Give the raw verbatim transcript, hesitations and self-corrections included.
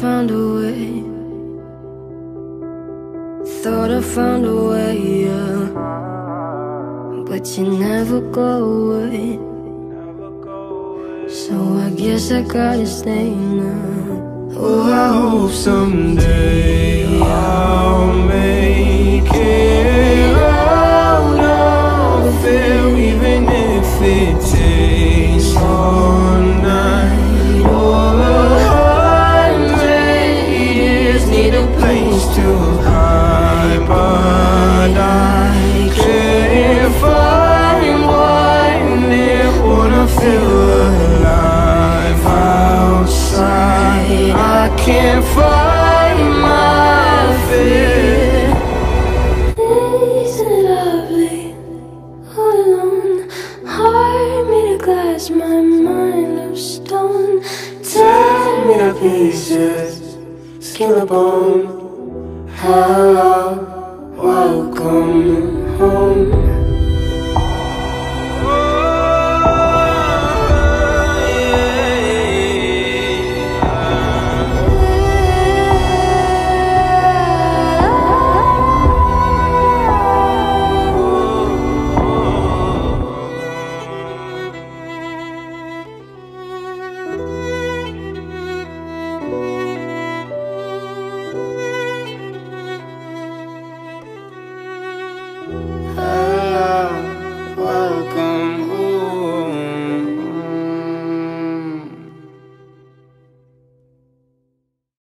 found a way. Thought I found a way, yeah. But you never go away. So I guess I gotta stay now. Oh, I hope someday I'll make it out of there, even if it takes all night or a hundred years. Need a place to hide, but I can't find one there. Wanna feel alive outside. I can't find my fear. Isn't it lovely, all alone? Heart made of glass, my mind of stone. Tear me to pieces, skin and bone. Hello, welcome home.